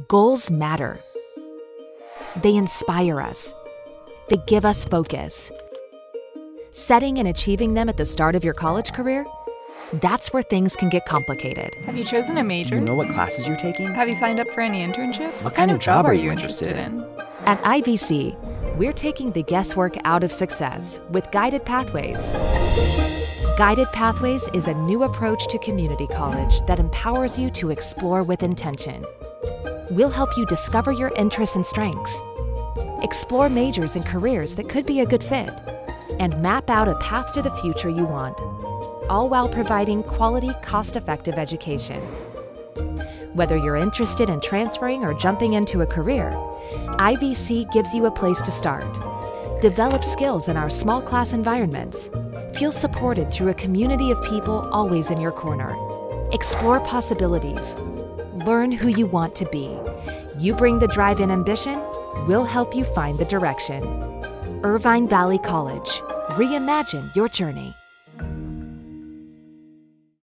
Goals matter. They inspire us. They give us focus. Setting and achieving them at the start of your college career? That's where things can get complicated. Have you chosen a major? Do you know what classes you're taking? Have you signed up for any internships? What kind of job are you interested in? At IVC, we're taking the guesswork out of success with Guided Pathways. Guided Pathways is a new approach to community college that empowers you to explore with intention. We'll help you discover your interests and strengths, explore majors and careers that could be a good fit, and map out a path to the future you want, all while providing quality, cost-effective education. Whether you're interested in transferring or jumping into a career, IVC gives you a place to start. Develop skills in our small class environments. Feel supported through a community of people always in your corner. Explore possibilities. Learn who you want to be. You bring the drive and ambition, we'll help you find the direction. Irvine Valley College. Reimagine your journey.